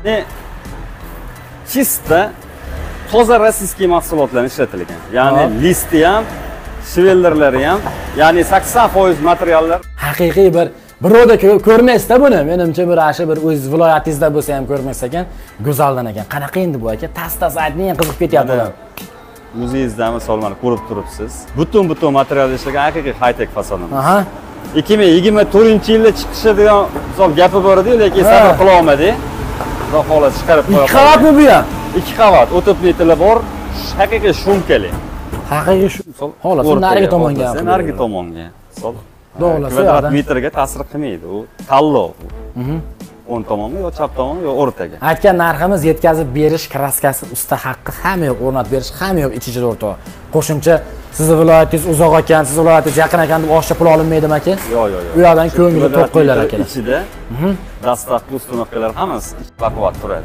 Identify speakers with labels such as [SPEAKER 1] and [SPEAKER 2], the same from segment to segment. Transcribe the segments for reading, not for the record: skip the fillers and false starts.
[SPEAKER 1] Chista toza rossiyskiy mahsulotlar ishlatilgan. Ya'ni listi ham, shvelderlari ham, ya'ni 80% materiallar
[SPEAKER 2] haqiqiy bir birovda ko'rmaysizda buni. Menimcha bir ashi bir o'z viloyatingizda bo'lsa ham ko'rmaysiz ekan, go'zaldan ekan. Qanaqa endi bu aka? Tas aytning, qiziqib ketyapti ular.
[SPEAKER 1] Muzeyingizda misol mana ko'rib turibsiz. Butun material ishlagan haqiqiy high-tech fasonimiz.
[SPEAKER 2] Aha.
[SPEAKER 1] 2024-yilda chiqishi degan misol gapi bor edi, lekin sabr qila olmadik. Xudo xohlasa chiqarib qo'yamiz.
[SPEAKER 2] 2 qavatmi bu ham?
[SPEAKER 1] 2 qavat, o'tib metali bor, haqiqiy shumkali.
[SPEAKER 2] Haqiqiy misol, xohlasa narigi tomonga.
[SPEAKER 1] Narigi tomonga. Misol
[SPEAKER 2] Xohlasa
[SPEAKER 1] kvadrat metrga ta'sir qilmaydi. U tanlov. O'ng tomonga yo chap tomonga yo o'rtaga.
[SPEAKER 2] Aytgan narximiz yetkazib berish, kraskasi, usta haqqi hamma yo'q, o'rnatib berish hamma yo'q ichida o'rtoq. Qo'shimcha sizni viloyatingiz uzoq ekan, sizni viloyatingiz yaqin ekan deb oshcha pul olinmaydimi aka?
[SPEAKER 1] Yo'q.
[SPEAKER 2] U yerdan ko'ngilga to'q qo'ylar akalar.
[SPEAKER 1] Ichida dastlabki ustunoqalar hammasi baquvvat turadi.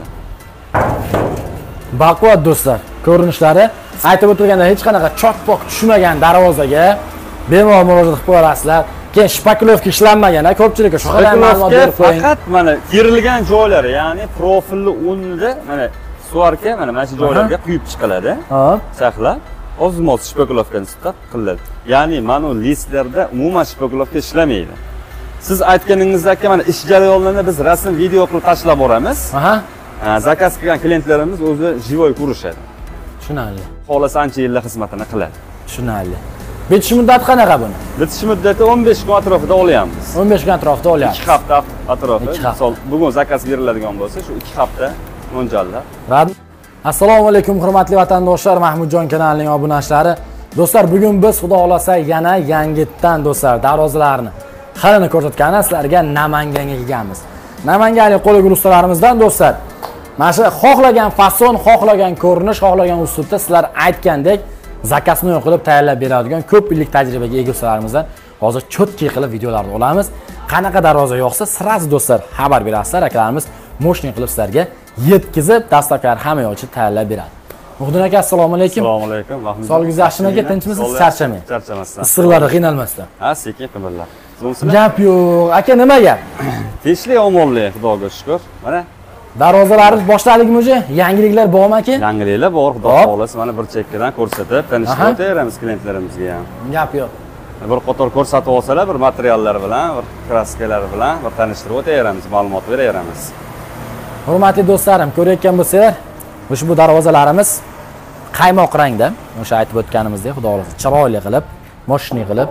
[SPEAKER 2] Baquvvat do'stlar, ko'rinishlari aytib o'tirganda hech qanaqa chok-pok tushmagan darvozaga bemalol murojaat qilib qo'yasizlar. Keyin shpakilovka ishlanmagan, ko'pchilikka shu qadar ma'lumot berib qo'ying.
[SPEAKER 1] Faqat mana kerilgan joylari, ya'ni profilli o'rnida mana suvarka mana shu joylarga quyib chiqiladi. Hop. Saqlab, o'zimiz shpakilovkani istab qiladi. Ya'ni mana listlarda umuman shpakilovka ishlamaydi. Siz aytganingizdek mana ish jarayonlarini biz rasm, video qilib tashlab boramiz. Aha. Zakaz qilgan klientlarimiz o'zi jivoy ko'rishadi.
[SPEAKER 2] Tushunarli.
[SPEAKER 1] Xohlasa ancha yillar xizmatini qiladi.
[SPEAKER 2] Tushunarli. Bitish muddati qanaqa buni?
[SPEAKER 1] Bitish muddati 15 kun atrofida olyapmiz.
[SPEAKER 2] 15 kun atrofida olyapmiz.
[SPEAKER 1] 2 hafta atrofi. Misol bugun zakaz beriladigan bo'lsa, shu 2 hafta mo'ljallab.
[SPEAKER 2] Assalomu alaykum hurmatli vatandoshlar, Mahmudjon kanalining obunachilari. Do'stlar, bugun biz xudo xolasa yana yangitdan do'stlar darvozalarni xalini ko'rsatgani sizlarga Namanganga kelganmiz. Namanganlik qo'li gul ustalarimizdan do'stlar, mana shu xohlagan fason, xohlagan ko'rinish, xohlagan uslubda sizlar aytgandek zakasni qilib tayyorlab beradigan ko'p yillik tajribaga ega ustalarimizdan hozir cho'tki qilib videolarni olamiz. Qanaqa darvoza yo'qsa, siz do'stlar xabar berasizlar, akalarimiz moshning qilib sizlarga yetkazib, dastlabkari hamma yo'lchi tayyorlab beradi. Muxdin aka, assalomu alaykum.
[SPEAKER 1] Assalomu alaykum.
[SPEAKER 2] Sog'ligingiz yaxshimi aka? Tinchmisiz? Charchamang.
[SPEAKER 1] Charchamasdan.
[SPEAKER 2] Issiqlarda qiynalmasdan.
[SPEAKER 1] Ha, sekin qimirlar.
[SPEAKER 2] Gap yo'q. Aka, nima gap?
[SPEAKER 1] Tinchlik, omonlik, xudoga shukr. Mana
[SPEAKER 2] darvozalarimiz boshladikmi o'zi? Yangiliklar bormi aka?
[SPEAKER 1] Yangiliklar bor, xudo xolasa mana bir chekkadan ko'rsatib, tanishtirib o'tayveramiz klientlarimizga ham.
[SPEAKER 2] Gap yo'q.
[SPEAKER 1] Bir qator ko'rsatib olsalar, bir materiallar bilan, bir kraskalar bilan bir tanishtirib o'tayveramiz, ma'lumot beraveramiz.
[SPEAKER 2] Hurmatli do'stlarim, ko'rayotgan bo'lsanglar, ushbu darvozalarimiz qaymoq rangda, o'sha aytib o'tganimizdek, xudo xolasa chiroyli qilib, moshni qilib.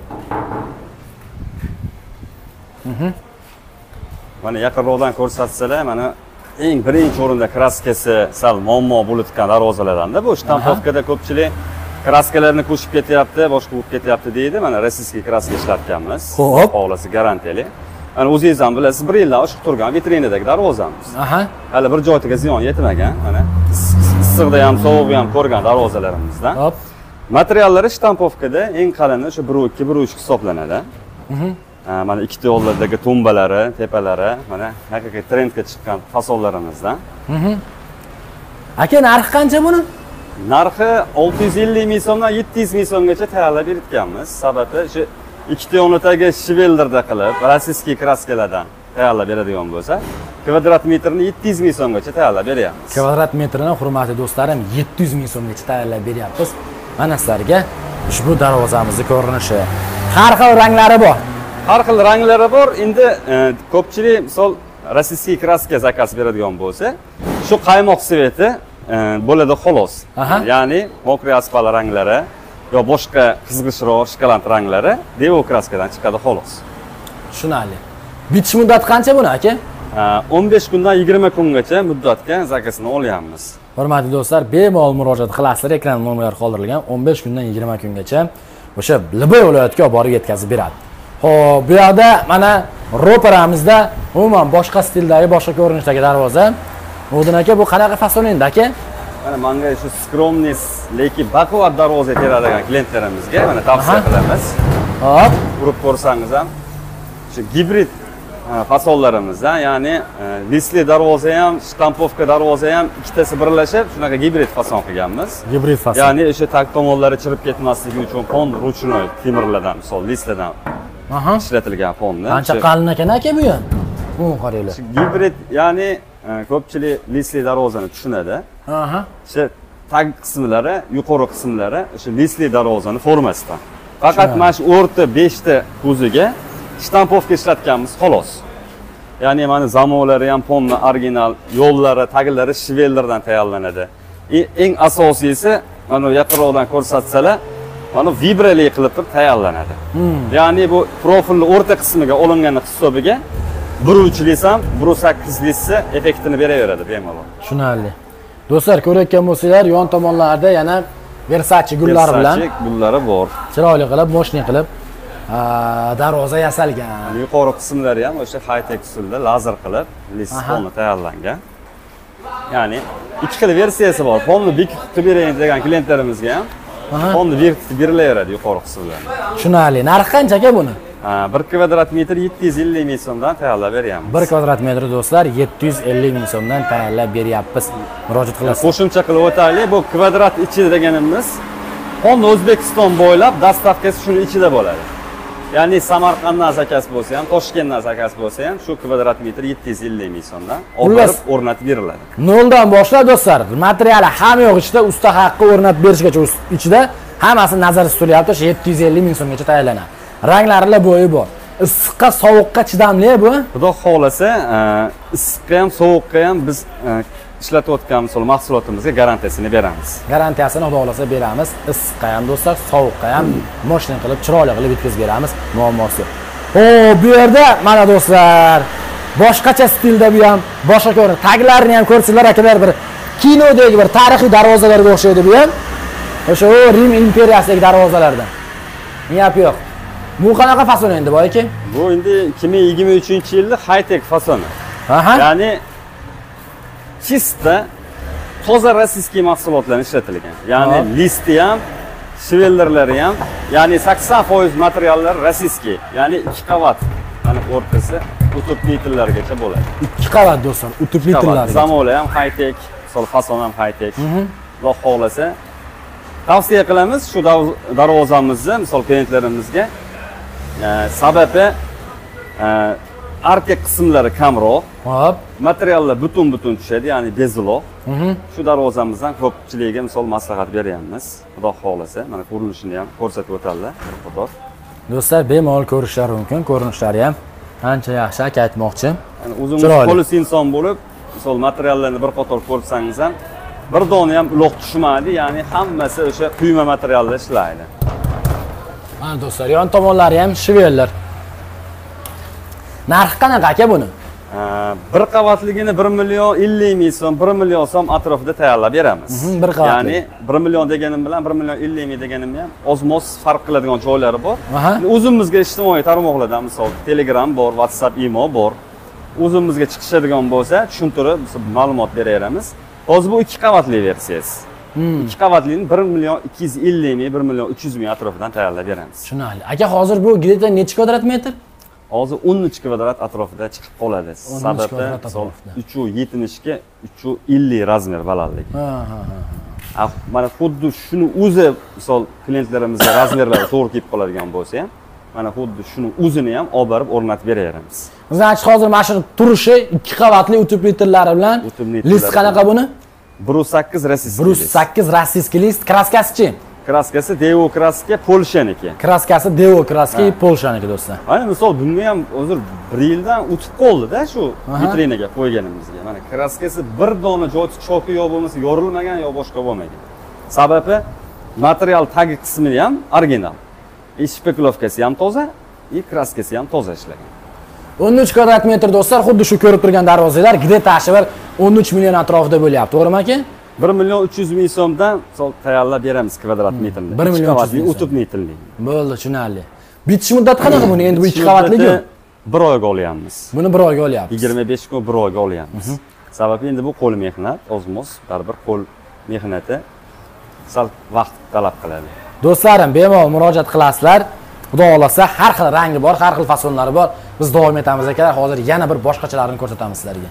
[SPEAKER 1] Mana yaqinroqdan ko'rsatsalar, mana eng birinchi o'rinda kraskasi sal muammo bo'layotgan darvozalardan-da bu shtampovkada ko'pchilik kraskalarni ko'chib ketyapti, boshqa bo'lib ketyapti deydi. Mana rossiyskiy kraska ishlatganmiz.
[SPEAKER 2] Xo'p,
[SPEAKER 1] xohlasa garantiyali. Mana o'zingiz ham bilasiz, 1 yildan oshiq turgan vitrinadagi darvozamiz. Hali bir joyga ziyon yetmagan, mana issiqda ham, sovuqda ham ko'rgan darvozalarimizdan. Hop. Materiallari shtampovkada eng qalini o'sha 1.2, 1.3 hisoblanadi. Mana ikkita yo'llardagi tumbalari, tepalari, mana haqiqiy trendga chiqqan fasonlarimizdan.
[SPEAKER 2] Aka, narxi qancha buni?
[SPEAKER 1] Narxi 650 ming so'mdan 700 ming so'mgacha tayyorlab berayotganmiz. Sababi shu ikkita yo'nidagi shvelderda qilib, rossiyskiy kraskalardan tayyorlab beradigan bo'lsa, kvadrat metrini 700 ming so'mgacha tayyorlab beryapmiz.
[SPEAKER 2] Kvadrat metrini hurmatli do'stlarim 700 ming so'mgacha tayyorlab beryapmiz. Mana sizlarga ushbu darvozamizning ko'rinishi. Har xil ranglari bor.
[SPEAKER 1] Har xil ranglari bor. Endi ko'pchilik misol rossiyskiy kraska zakaz beradigan bo'lsa, shu qaymoq sveti bo'ladi xolos. Ya'ni mokriy asfalt ranglari yo boshqa qizg'ishroq shkolant ranglari devo kraskadan chiqadi xolos.
[SPEAKER 2] Tushunarli. Bitish muddati qancha buni aka?
[SPEAKER 1] 15 kundan 20 kungacha muddatga zakasini olyapmiz.
[SPEAKER 2] Hurmatli do'stlar, bemalol murojaat qilasizlar. Ekran nomerlari qoldirilgan 15 kundan 20 kungacha o'sha Liboy viloyatiga olib borib yetkazib beradi. Xo'p, bu yerda mana ro'paramizda umuman boshqa stildagi, boshqa ko'rinishdagi darvoza. Muxdin aka, bu qanaqa fason endi aka?
[SPEAKER 1] Mana menga shu skromnis, lekin baquvvat darvoza teradigan klientlarimizga mana tavsiya qilamiz.
[SPEAKER 2] Hop,
[SPEAKER 1] urib ko'rsangiz ham shu gibrid fasonlarimizdan, ya'ni lisli darvoza ham, shtampovka darvoza ham ikkitasi birlashib, shunaqa gibrid fason qilganmiz.
[SPEAKER 2] Gibrid fason.
[SPEAKER 1] Ya'ni o'sha tag tomonlari chirib ketmasligi uchun fond ruchnoy temirlardan, misol lisladan ishlatilgan fonni.
[SPEAKER 2] Qancha qalin ekan aka bu ham? Bu qaranglar.
[SPEAKER 1] Gibrid, ya'ni ko'pchilik lisli darvozani tushunadi.
[SPEAKER 2] Aha.
[SPEAKER 1] O'sha tag qismlari, yuqori qismlari o'sha lisli darvozani formasidan. Faqat mana shu o'rta 5 ta ko'ziga shtampovka ishlatganmiz xolos. Ya'ni mana zamovlari ham ponna original, yo'llari, taglari shvellardan tayyorlanadi. Eng asosiysi mana yaqinroqdan ko'rsatsalar, mana vibrali qilib tayyorlanadi. Ya'ni bu profilni o'rta qismiga olingan hisobiga 1.3 ham 1.8 effektini beraveradi bemalol.
[SPEAKER 2] Tushunarli. Do'stlar, ko'rayotgan bo'lsanglar, yon tomonlarda yana Versace gullari bilan
[SPEAKER 1] gullari bor.
[SPEAKER 2] Chiroyli qilib, moshni qilib darvoza yasalgan.
[SPEAKER 1] Yuqori qismlari ham o'sha high-tech usulda lazer qilib, listni tayyorlangan. Ya'ni ikki xil versiyasi bor. Fonni bekitib qilib bering degan klientlarimizga ham fonni bekitib berilaveradi yuqori qismlarni.
[SPEAKER 2] Tushunarli. Narxi qancha aka buni?
[SPEAKER 1] 1 kvadrat metr 750 ming so'mdan tayyorlab beryapmiz.
[SPEAKER 2] 1 kvadrat metr do'stlar 750 ming so'mdan tayyorlab beryapmiz. Murojaat qilasiz.
[SPEAKER 1] Qo'shimcha qilib o'taylik, bu kvadrat ichi deganimiz Honda O'zbekiston bo'ylab dastavkasi shuni ichida bo'ladi. Ya'ni Samarqanddan zakasi bo'lsa ham, Toshkentdan zakasi bo'lsa ham shu kvadrat metr 750 ming so'mdan olib o'rnatib beriladi. Noldan
[SPEAKER 2] boshlab do'stlar, materiali hamma yo'q ichida, usta haqqi o'rnatib berishgacha ichida hammasi nazarda tutilyapti. 750 ming so'mgacha tayyorlanadi. Ranglari bo'yi bor. Issiqqa, sovuqqa chidamli bu.
[SPEAKER 1] Xudo xolasa, issiqqa ham, sovuqqa ham biz ishlatayotgan mahsulotimizga garantiyasini beramiz.
[SPEAKER 2] Garantiyasini xudo xolasa beramiz. Issiqqa ham do'stlar, sovuqqa ham moshina qilib, chiroyli qilib yetkazib beramiz. Muammosi. Bu yerda mana do'stlar, boshqacha stilda bu ham, boshqa ko'rinadi. Taglarini ham ko'rsanglar akalar, bir kinodagi bir tarixiy darvozalarga o'xshaydi bu ham. O'sha Rim imperiyasidagi darvozalardan. Niyap yo'q. Bu qanaqa fason endi boy aka?
[SPEAKER 1] Bu endi 2023-yilda high-tech fasoni. Ya'ni chista toza rossiyskiy mahsulotlar ishlatilgan. Ya'ni listi ham, shvellerlari ham, ya'ni 80% materiallar rossiyskiy. Ya'ni 2 qavat. Mana o'rtasi utupnitillargacha bo'ladi.
[SPEAKER 2] 2 qavat do'stlar, utupnitillar.
[SPEAKER 1] Zamolar ham high-tech, fason ham high-tech. Xudo xolasa tavsiya qilamiz shu darvozamizni misol klientlarimizga. Sababi arka qismlari kamroq, materiallar butun tushadi, ya'ni beziloq. Shu darvozamizdan ko'pchilikga misol maslahat beryapmiz. Xudo xolasa, mana ko'rinishini ham ko'rsatib o'tadilar bir qator.
[SPEAKER 2] Do'stlar, bemalol ko'rishlari mumkin, ko'rinishlari ham ancha yaxshi aka aytmoqchi.
[SPEAKER 1] Ya'ni o'zingiz qo'lis inson bo'lib, misol materiallarni bir qator ko'rsangiz ham bir dona ham uloq tushmaydi, ya'ni hammasi o'sha quyma materialda ishlaydi.
[SPEAKER 2] Mana do'stlar, yon tomonlari ham shvellar. Narxi qanaqa aka buni?
[SPEAKER 1] Bir qavatligini 1 million 50 ming so'm, 1 million so'm atrofida tayyorlab beramiz.
[SPEAKER 2] Bir qavatli.
[SPEAKER 1] Ya'ni 1 million deganim bilan 1 million 50 ming deganim ham ozmos farq qiladigan joylari bor. O'zimizga ijtimoiy tarmoqlardan misol Telegram bor, WhatsApp, imo bor. O'zimizga chiqishadigan bo'lsa, tushuntirib ma'lumot beraveramiz. Hozir bu 2 qavatli versiyasi. 2 qavatlining 1 million 250 ming, 1 million 300 ming atrofidan tayyorlab beramiz.
[SPEAKER 2] Tushunarli. Aka, hozir bu gideta necha kvadrat metr?
[SPEAKER 1] Hozir 13 kvadrat atrofida chiqib qoladi. Sababi 370 ga 350 razmer balandlik. Mana xuddi shuni o'zi misol klientlarimizga razmerlari to'g'ri kelib qoladigan bo'lsa ham, mana xuddi shuni o'zini ham olib borib o'rnatib beraveramiz.
[SPEAKER 2] Значит, hozir mashina turishi 2 qavatli utupnitlari bilan. List qanaqa buni?
[SPEAKER 1] 1.8 rossiyskiy.
[SPEAKER 2] 1.8 rossiyskiy list. Kraskasi-chi?
[SPEAKER 1] Kraskasi Devo kraska Polshaniki.
[SPEAKER 2] Kraskasi Devo kraska Polshaniki do'stlar.
[SPEAKER 1] Mana misol bunga ham hozir 1 yildan o'tib qoldi-da shu vitrinaga qo'yganimizga. Mana kraskasi bir dona joyi choki yo bo'lmasa yorilmagan yo boshqa bo'lmagan. Sababi material tagi qismi ham original. Shpeklovkasi ham toza, kraskasi ham toza ishlagan.
[SPEAKER 2] 13 kvadrat metr do'stlar, xuddi shu ko'rib turgan darvozalar gide tashi bir 13 million atrofida bo'lyapti, to'g'rimi aka?
[SPEAKER 1] 1 million 300 ming so'mdan tayyorlab beramiz kvadrat metrni.
[SPEAKER 2] 1 million 300 ming
[SPEAKER 1] o'tib metrli.
[SPEAKER 2] Bo'ldi, tushunarli. Bitish muddati qanaqa buni? Endi bu 2 qavatligi?
[SPEAKER 1] 1 oyga olyapmiz.
[SPEAKER 2] Buni 1 oyga olyapmiz.
[SPEAKER 1] 25 kun 1 oyga olyapmiz. Sababi endi bu qo'l mehnat, ozmos, baribir qo'l mehnati sal vaqt talab qiladi.
[SPEAKER 2] Do'stlarim, bemalol murojaat qilasizlar. Xudo xolasa, har xil rangi bor, har xil fasonlari bor. Biz davom etamiz akalar. Hozir yana bir boshqachalarini ko'rsatamiz sizlarga.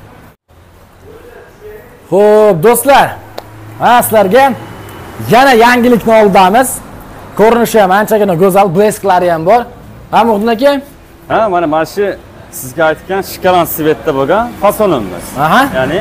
[SPEAKER 2] Xo'p, do'stlar, sizlarga yana yangilikni oldamiz. Ko'rinishi ham anchagina go'zal, blesklari ham bor. Muhsin aka?
[SPEAKER 1] Mana shu sizga aytgan shikaran svetda bo'lgan fasonimiz.
[SPEAKER 2] Aha.
[SPEAKER 1] Ya'ni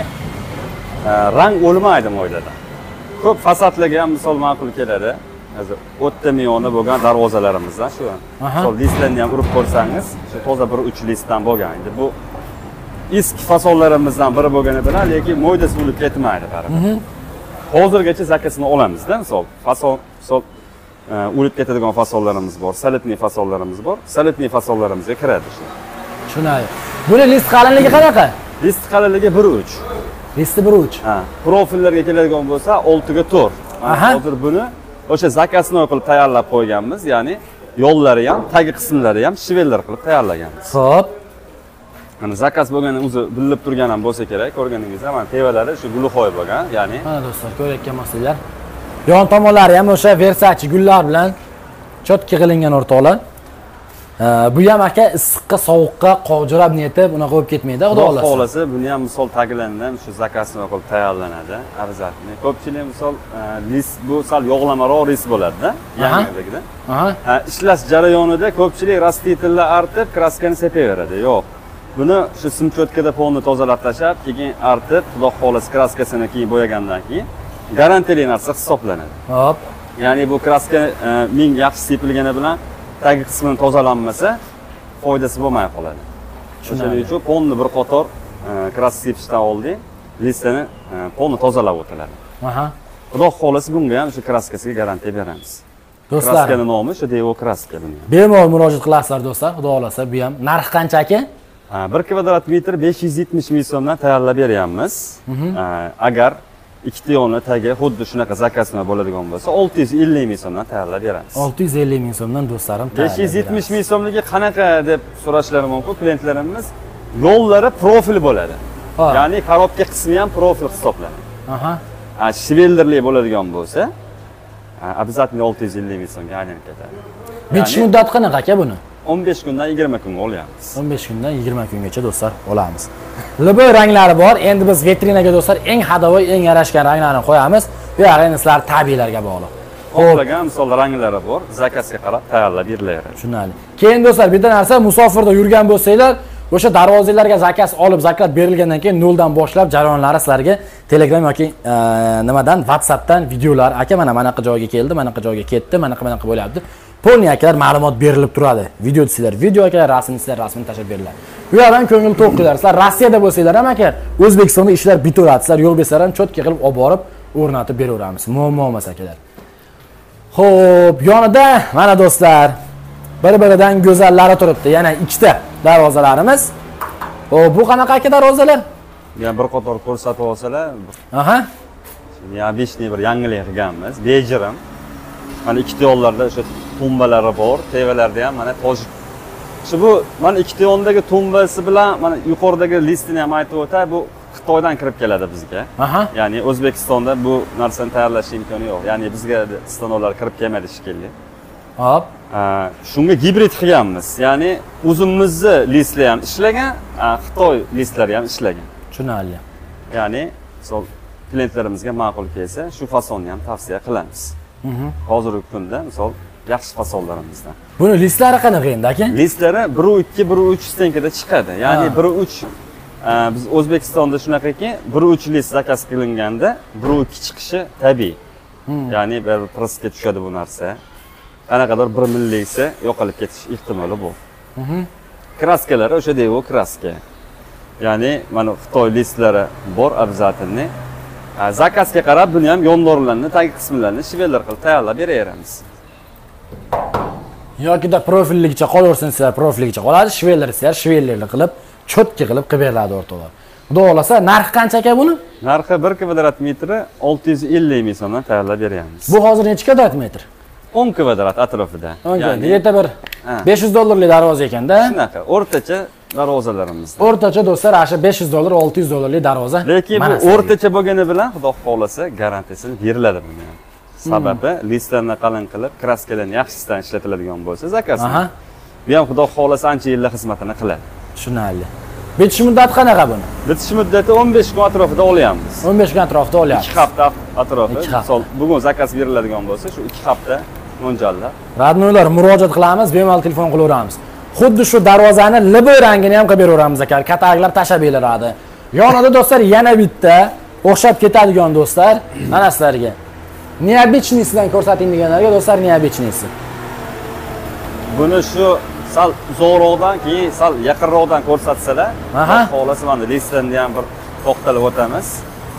[SPEAKER 1] rang o'lmaydi mo'ylada. Ko'p fasadlarga ham misol ma'qul keladi. Hozir o'tda miyoni bo'lgan darvozalarimizdan shu. Misol listlarni ham urib ko'rsangiz, shu toza bir 3 listdan bo'lgan. Endi bu eski fasonlarimizdan biri bo'lgani bilan, lekin mo'ydasi o'lib ketmaydi baribir. Hozirgacha zakasini olamiz-da, misol misol o'lib ketadigan fasonlarimiz bor, solidniy fasonlarimiz bor. Solidniy fasonlarimizga kiradi shu.
[SPEAKER 2] Tushunadi. Buni list qalinligi qanaqa?
[SPEAKER 1] List qalinligi 1.3.
[SPEAKER 2] Listi 1.3.
[SPEAKER 1] Ha, profillarga keladigan bo'lsa 6 ga 4. Hozir buni o'sha zakasini qilib tayyorlab qo'yganmiz, ya'ni yo'llari ham, tagi qismlari ham shivellar qilib tayyorlaganmiz.
[SPEAKER 2] Xo'p.
[SPEAKER 1] Mana zakaz bo'lgani o'zi bilinib turgan ham bo'lsa kerak, ko'rganingizda mana tevalari shu gulxoy bo'lgan, ya'ni
[SPEAKER 2] mana do'stlar, ko'rayotgan bo'lsanglar, yon tomonlari ham o'sha Versace gullar bilan chotki qilingan o'rtoqlar. Bu ham aka issiqqa, sovuqqa qovjirab netib unaqa bo'lib ketmaydi, xudo
[SPEAKER 1] Xudo
[SPEAKER 2] xolasa.
[SPEAKER 1] xolasa buni ham misol taglandan shu zakasini qilib tayyorlanadi. Arzatni. Ko'pchilik misol list bu sal yog'lamaroq list bo'ladi-da, yangiligida. Ishlash jarayonida ko'pchilik rastitellar artib, kraskani sepaveradi. Yo'q. Buni shu simchotkada polni tozalab tashlab, keyin artib, xudo xolasa kraskasini keyin bo'yagandan keyin garantiyali narsa hisoblanadi.
[SPEAKER 2] Hop.
[SPEAKER 1] Ya'ni bu kraska ming yaxshi sepilgani bilan tagi qismini tozalanmasa, foydasi bo'lmay qoladi. Shuning uchun polni bir qator kraska sepishdan oldin listani polni tozalab o'tiladi.
[SPEAKER 2] Aha.
[SPEAKER 1] Xudo xolasa bunga ham shu kraskasiga garantiya beramiz.
[SPEAKER 2] Do'stlar,
[SPEAKER 1] kraskaning nomi shu Devo kraska buni.
[SPEAKER 2] Bemalol murojaat qilasizlar do'stlar, xudo xolasa. Bu ham narxi qancha aka?
[SPEAKER 1] 1 kvadrat metr 570 ming so'mdan tayyorlab beryapmiz. Agar ikkita yoni tagi xuddi shunaqa zakasma bo'ladigan bo'lsa, 650 ming so'mdan tayyorlab beramiz.
[SPEAKER 2] 650 ming so'mdan do'stlarim.
[SPEAKER 1] 570 ming so'mligi qanaqa deb so'rashlari mumkin klientlarimiz. Yo'llari profil bo'ladi. Ya'ni korobka qismi ham profil hisoblanadi.
[SPEAKER 2] Aha.
[SPEAKER 1] Shivelderli bo'ladigan bo'lsa, обязательно 650 ming so'mga aylanib ketadi.
[SPEAKER 2] Bitish muddati qanaqa aka buni?
[SPEAKER 1] 15 kundan 20 kunga olyapmiz.
[SPEAKER 2] 15 kundan 20 kungacha do'stlar olamiz. Liboy ranglari bor. Endi biz vitrinaga do'stlar eng hadovoy, eng yarashgan ranglarni qo'yamiz. Bu yerda sizlar tabiiylarga bog'liq.
[SPEAKER 1] Xohlagan misol ranglari bor, zakasga qarab tayyorlab berilaveradi.
[SPEAKER 2] Tushunali. Keyin do'stlar, bitta narsa, musofirda yurgan bo'lsanglar, o'sha darvozalarga zakaz olib, zakat berilgandan keyin noldan boshlab jarayonlari sizlarga Telegram yoki nimadan, WhatsAppdan videolar, aka mana manaqa joyga keldi, manaqa joyga ketdi, manaqa bo'lyapti. Polni akalar ma'lumot berilib turadi. Video desizlar, video akalar, rasm desizlar, rasmini tashab beriladi. Bu yerdan ko'ngil to'q qilasizlar. Sizlar Rossiyada bo'lsanglar ham aka, O'zbekistonda ishlar bitaveradi. Sizlar yo'l bersalar ham chotki qilib olib borib o'rnatib beraveramiz. Muammo emas akalar. Xo'p, yonida mana do'stlar, bir-biridan go'zallari turibdi. Yana ikkita darvozalarimiz. Xo'p, bu qanaqa aka darvozalar?
[SPEAKER 1] Ya bir qator ko'rsatib olsalar.
[SPEAKER 2] Aha.
[SPEAKER 1] Ya 5 bir yangilik qilganmiz. Bejirim. Mana ikkita yo'llarda o'sha tumbalari bor, tevalarda ham mana toj. Shu bu mana ikkita yo'ldagi tumbasi bilan mana yuqoridagi listini ham aytib o'tay, bu Xitoydan kirib keladi bizga.
[SPEAKER 2] Aha.
[SPEAKER 1] Ya'ni O'zbekistonda bu narsani tayyorlash imkoni yo'q. Ya'ni bizga stanovlar kirib kelmadi shekilli.
[SPEAKER 2] Hop.
[SPEAKER 1] Shunga gibrid qilganmiz. Ya'ni o'zimizni listlar ham ishlagan, Xitoy listlari ham ishlagan.
[SPEAKER 2] Tushunarli.
[SPEAKER 1] Ya'ni misol klientlarimizga ma'qul kelsa, shu fasonni ham tavsiya qilamiz. Hozirgi kunda misol yaxshi fasonlarimizdan.
[SPEAKER 2] Buni listlari qanaqa endi aka?
[SPEAKER 1] Listlari 1.2, 1.3 stenkada chiqadi. Ya'ni 1.3 biz O'zbekistonda shunaqaki, 1.3 list zakaz qilinganda 1.2 chiqishi tabiiy. Ya'ni bir prinsga tushadi bu narsa. Qanaqadir 1 milligisi yo'qolib ketish ehtimoli bor. Kraskalari o'sha Devo kraska. Ya'ni mana Xitoy listlari bor обязательный. Zakazga qarab buni ham yondorillarni, tagi qismlarini shivellar qilib tayyorlab beraveramiz.
[SPEAKER 2] Yokida profilligicha qolaversin, sizlar profilligicha qoladi, shivellar esa shivellarni qilib, chotki qilib beriladi o'rtoqlar. Xudo xolasa, narxi qancha aka buni?
[SPEAKER 1] Narxi 1 kvadrat metri 650 ming so'mdan tayyorlab beramiz.
[SPEAKER 2] Bu hozir necha kvadrat metr?
[SPEAKER 1] 10 kvadrat atrofida.
[SPEAKER 2] Ya'ni yerda bir $500 darvoza ekanda.
[SPEAKER 1] Shunaqa, o'rtacha darvozalarimiz.
[SPEAKER 2] O'rtacha do'stlar, asha $500, $600 darvoza.
[SPEAKER 1] Lekin bu o'rtacha bo'lgani bilan Xudo xolasa garantiyasi beriladi bunga. Sababi listlarni qalin qilib, kraskalarni yaxshisidan ishlatiladigan bo'lsa, zakazni. Bu ham Xudo xolasa ancha yillar xizmatini qiladi.
[SPEAKER 2] Tushunarli. Bitish muddati qanaqa buni?
[SPEAKER 1] Bitish muddati 15 kun atrofida olyapmiz.
[SPEAKER 2] 15 kun atrofida olyapmiz.
[SPEAKER 1] 2 hafta atrofi. Misol bugun zakaz beriladigan bo'lsa, shu 2 hafta mo'ljallab.
[SPEAKER 2] Radnoylar murojaat qilamiz, bemalol telefon qilaveramiz. xuddi shu darvozani liboy rangini ham qilib beraveramiz aka. Kataloglar tashab beriladi. Yonida do'stlar yana bitta o'xshab ketadigan do'stlar, mana sizlarga. Необычныйsidan ko'rsating deganlarga do'stlar, необычныйsi.
[SPEAKER 1] Buni shu sal uzoqroqdan, keyin sal yaqinroqdan ko'rsatsalar, xohlasa mana listlarni ham bir to'xtalib o'tamiz.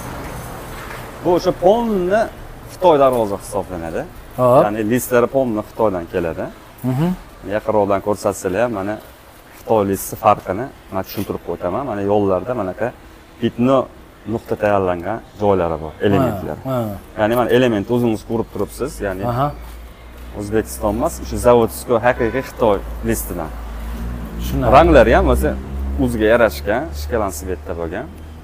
[SPEAKER 1] Bu o'sha polni Xitoy darvoza hisoblanadi. Ya'ni listlari polni Xitoydan keladi. Yaqinroqdan ko'rsatsalar ham mana Xitoy listi farqini men tushuntirib o'taman. Mana yo'llarda manaka bitno nuqta tayyorlangan joylari bor, elementlar. Ya'ni mana element o'zingiz ko'rib turibsiz, ya'ni O'zbekiston emas, shu zavodskiy haqiqiy Xitoy listidan. Shunday. Ranglari ham o'zi o'ziga yarashgan, shkalan svetda bo'lgan.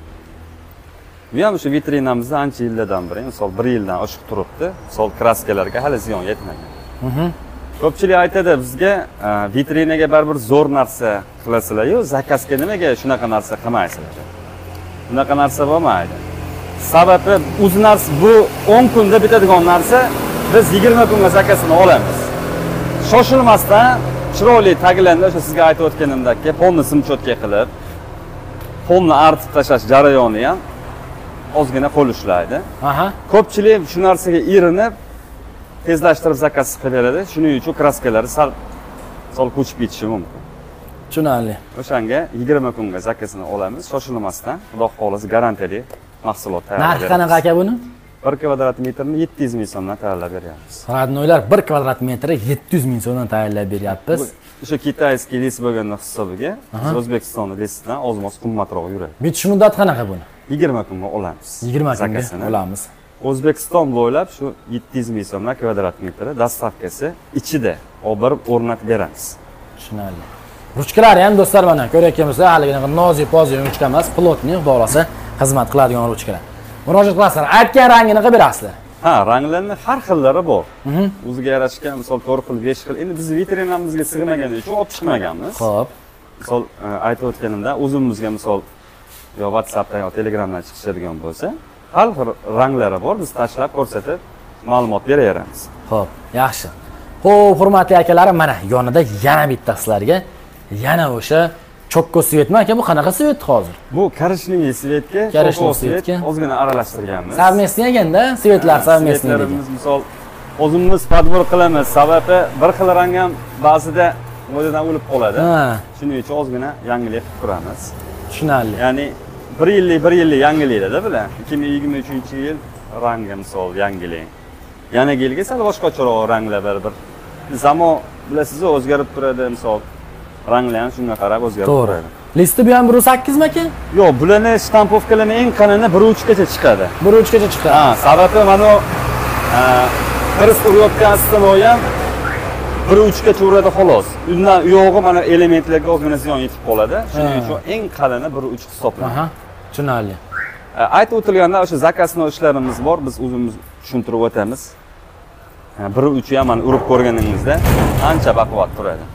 [SPEAKER 1] Bu ham shu vitrinamizda ancha yillardan beri, misol 1 yildan oshiq turibdi. Misol kraskalarga hali ziyon yetmagan. Ko'pchilik aytadi bizga vitrinaga baribir zo'r narsa qilasizlar-yu, zakazga nimaga shunaqa narsa qilmaysizlar? Bunaqa narsa bo'lmaydi. Sababi o'zi narsa bu 10 kunda bitadigan narsa, biz 20 kunga zakasini olamiz. Shoshilmasdan chiroyli taglanlar o'sha sizga aytib o'tganimdek, polni simchotka qilib, polni artib tashlash jarayoni ham ozgina qo'l ishlaydi. Ko'pchilik shu narsaga erinib tezlashtirib zakaz qilib beradi. Shuning uchun kraskalari sal ko'chib ketishi mumkin.
[SPEAKER 2] Tushunarli.
[SPEAKER 1] O'shanga 20 kunga zakasini olamiz, shoshilmasdan. Xudo xolasi garantiyali mahsulot tayyorlaymiz.
[SPEAKER 2] Narxi qanaqa aka buni?
[SPEAKER 1] 1 kvadrat metrni 700 ming so'mdan tayyorlab beryapmiz.
[SPEAKER 2] Radnoylar 1 kvadrat metri 700 ming so'mdan tayyorlab beryapmiz.
[SPEAKER 1] O'sha kitayskiy lis bo'lganning hisobiga biz O'zbekistonning lisidan oz-moz qimmatroq yuradi.
[SPEAKER 2] Bitish muddati qanaqa buni?
[SPEAKER 1] 20 kunga olamiz.
[SPEAKER 2] 20 kunga olamiz.
[SPEAKER 1] O'zbekiston bo'ylab shu 700 ming so'mdan kvadrat metri dastavkasi ichida olib o'rnatib beramiz.
[SPEAKER 2] Tushunarli. Ruchkalari ham do'stlar mana ko'ryapsizlar, haligina nozik-pozik ruchka emas, plotniy xudo xolasa xizmat qiladigan ruchkalar. Murojaat qilasizlar, aytgan rangini qilib berasizlar.
[SPEAKER 1] Ranglarning har xillari bor. O'ziga yarashgan, misol 4 xil, 5 xil. Endi biz vitrinamizga sig'magani uchun olib chiqmaganmiz.
[SPEAKER 2] Xo'p.
[SPEAKER 1] Misol aytib o'tganimda o'zimizga misol yo WhatsAppdan yo Telegramdan chiqishadigan bo'lsa, har xil ranglari bor. Biz tashlab ko'rsatib ma'lumot beraveramiz.
[SPEAKER 2] Xo'p, yaxshi. Xo'p, hurmatli akalarim, mana yonida yana bitta sizlarga yana o'sha chokko svetmi aka, bu qanaqa svet hozir?
[SPEAKER 1] Bu karishniy svetga, chokko svetga ozgina aralashtirganmiz.
[SPEAKER 2] Совместный eganda, svetlar совместный ekan.
[SPEAKER 1] Misol o'zimiz tadbir qilamiz, sababi bir xil rang ham ba'zida modadan o'lib qoladi. Shuning uchun ozgina yangilik qilib turamiz.
[SPEAKER 2] Tushunarli.
[SPEAKER 1] Ya'ni 1 yillik yangilikda bular. 2023-yil rangi misol yangilik. Yana yilga sal boshqacharoq ranglar bir. Zamon bilasiz, o'zgarib turadi misol. Ranglar ham shunga qarab o'zgarib turadi.
[SPEAKER 2] Listi bu ham 1.8 mi aka?
[SPEAKER 1] Yo'q, bularni shtampovkalarning eng qalini 1.3 gacha chiqadi.
[SPEAKER 2] 1.3 gacha chiqadi.
[SPEAKER 1] Sababi mana kirish urayotgan stenoy ham 1.3 gacha uradi xolos. Undan uyog'i mana elementlarga ozgina ziyon yetib qoladi. Shuning uchun eng qalini 1.3 hisoblanadi.
[SPEAKER 2] Tushunarli.
[SPEAKER 1] Aytib o'tilganda o'sha zakasno ishlarimiz bor, biz o'zimiz tushuntirib o'tamiz. 1.3 ham mana urib ko'rganingizda ancha baquvvat turadi.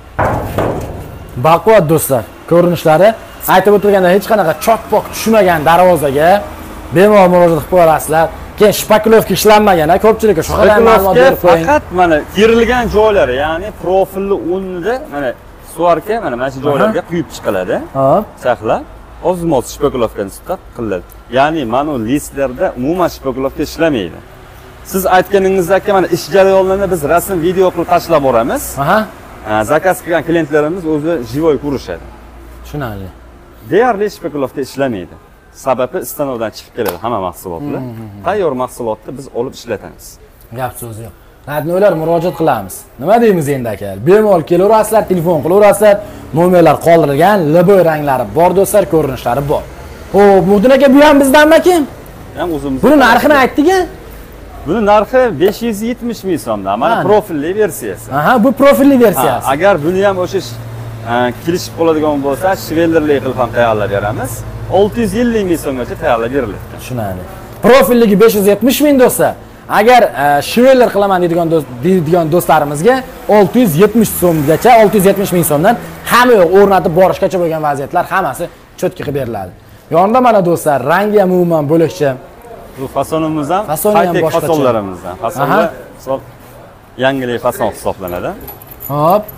[SPEAKER 2] Baquvvat do'stlar, ko'rinishlari aytib o'tilganda hech qanaqa chok-pok tushmagan darvozaga bemalol murojaat qilib qo'yasizlar. Keyin shpakilovka ishlanmagan, ko'pchilikka shu qadar ma'lumot berib qo'ying.
[SPEAKER 1] Faqat mana terilgan joylari, ya'ni profilli o'rnida mana suvarka mana shu joylarga quyib chiqiladi. Hop. Saqlab, oz-moz shpakilovkani sifatida qilinadi. Ya'ni mana listlarda umuman shpakilovka ishlamaydi. Siz aytganingizdek mana ish jarayonlarini biz rasm, video qilib tashlab boramiz. Zakaz qilgan klientlarimiz o'zi jivoy ko'rishadi.
[SPEAKER 2] Tushunarli.
[SPEAKER 1] Deyarli shpakilovka ishlamaydi. Sababi istanovdan chiqib keladi hamma mahsulotlar. Tayyor mahsulotni biz olib ishlatamiz.
[SPEAKER 2] Gap so'z yo'q. Radnoylar murojaat qilamiz. Nima deymiz endi aka? Bemalol kelaverasizlar, telefon qilaverasizlar. Nomerlar qoldirilgan, liboy ranglari bor do'stlar, ko'rinishlari bor. Xo'p, Muhdin aka, bu ham bizdanmi aka?
[SPEAKER 1] Ham o'zimiz.
[SPEAKER 2] Buni narxini aytdik-a?
[SPEAKER 1] Buni narxi 570 ming so'mdan. Mana profilli versiyasi.
[SPEAKER 2] Bu profilli versiyasi.
[SPEAKER 1] Agar buni ham o'sha kelishib qoladigan bo'lsa, shvellerli qilib ham tayyorlab beramiz. 650 ming so'mgacha tayyorlab beriladi.
[SPEAKER 2] Tushunarli. Profilligi 570 ming do'stlar. Agar shveller qilaman deydigan do'stlarimizga 670 so'mgacha, 670 ming so'mdan hamma yo'q o'rnatib borishgacha bo'lgan vaziyatlar hammasi cho'tka qilib beriladi. Yonida mana do'stlar, rangi ham umuman bo'lakcha.
[SPEAKER 1] Bu fasonimiz ham high-tech fasonlarimizdan. Fasonlar yangilik fason hisoblanadi.
[SPEAKER 2] Hop.